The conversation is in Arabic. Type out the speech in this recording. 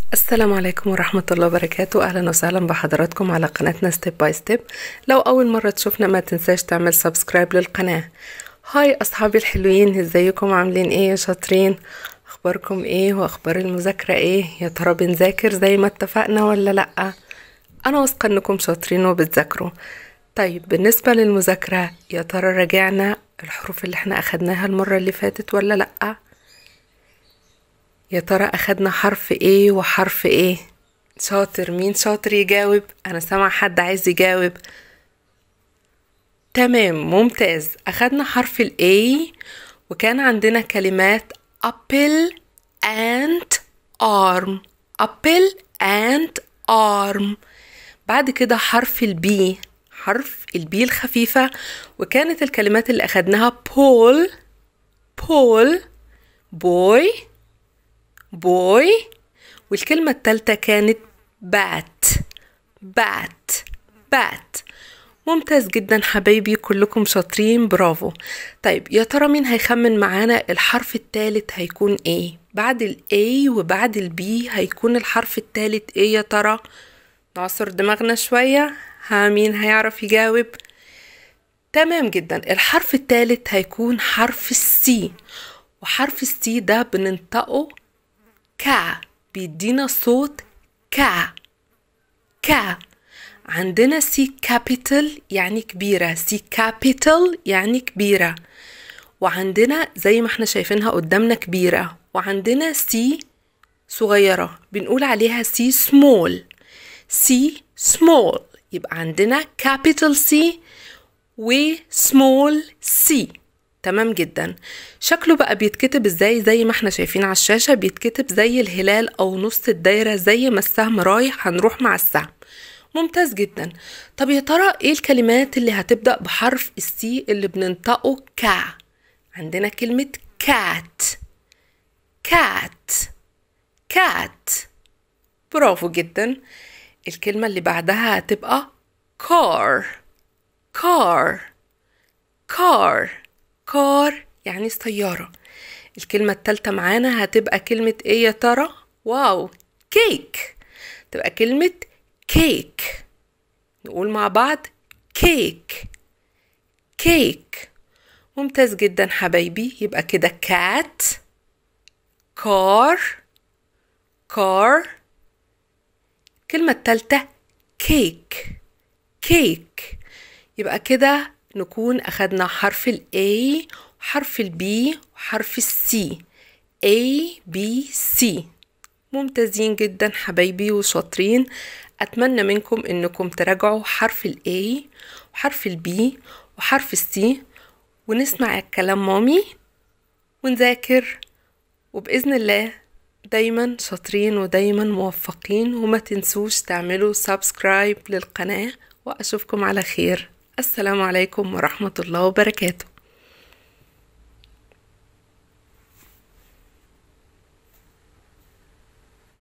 السلام عليكم ورحمة الله وبركاته. أهلا وسهلا بحضراتكم على قناتنا ستيب باي ستيب. لو أول مرة تشوفنا ما تنساش تعمل سبسكرايب للقناة. هاي أصحابي الحلوين، ازيكم؟ عاملين ايه؟ شاطرين؟ أخباركم ايه وأخبار المذاكرة ايه؟ يا ترى بنذاكر زي ما اتفقنا ولا لأ؟ أنا واثقة انكم شاطرين وبتذاكروا. طيب بالنسبة للمذاكرة، يا ترى راجعنا الحروف اللي احنا أخدناها المرة اللي فاتت ولا لأ؟ يا ترى أخدنا حرف ايه وحرف ايه؟ شاطر؟ مين شاطر يجاوب؟ أنا سامع حد عايز يجاوب. تمام، ممتاز. أخدنا حرف ال A وكان عندنا كلمات apple and arm. apple and arm. بعد كده حرف ال B، حرف ال B الخفيفة، وكانت الكلمات اللي أخدناها ball boy والكلمة التالتة كانت bat. ممتاز جدا حبايبي، كلكم شاطرين، برافو. طيب يا ترى مين هيخمن معانا الحرف التالت هيكون ايه؟ بعد ال A وبعد ال B هيكون الحرف التالت ايه يا ترى؟ نعصر دماغنا شوية. مين هيعرف يجاوب؟ تمام جدا، الحرف التالت هيكون حرف السي، وحرف السي ده بننطقه كا، بيدينا صوت كا. عندنا سي كابيتال يعني كبيرة، سي كابيتال يعني كبيرة، وعندنا زي ما احنا شايفينها قدامنا كبيرة، وعندنا سي صغيرة بنقول عليها سي سمول. يبقى عندنا كابيتال سي وسمول سي. تمام جدا. شكله بقى بيتكتب ازاي؟ زي ما احنا شايفين على الشاشة، بيتكتب زي الهلال او نص الدايرة، زي ما السهم رايح هنروح مع السهم. ممتاز جدا. طب يا ترى ايه الكلمات اللي هتبدأ بحرف السي اللي بننطقه كا؟ عندنا كلمة كات. برافو جدا. الكلمة اللي بعدها هتبقى كار يعني سيارة. الكلمة التالتة معانا هتبقى كلمة ايه يا ترى؟ واو، كيك. تبقى كلمة كيك. نقول مع بعض كيك. ممتاز جدا حبايبي. يبقى كده كات، كار. الكلمة التالتة كيك. يبقى كده نكون أخدنا حرف ال A وحرف ال B وحرف ال C. A B C. ممتازين جدا حبايبي وشاطرين. أتمنى منكم إنكم تراجعوا حرف ال A وحرف ال B وحرف ال C، ونسمع الكلام مامي ونذاكر، وبإذن الله دايما شاطرين ودايما موفقين. وما تنسوش تعملوا سبسكرايب للقناة، وأشوفكم على خير. السلام عليكم ورحمة الله وبركاته.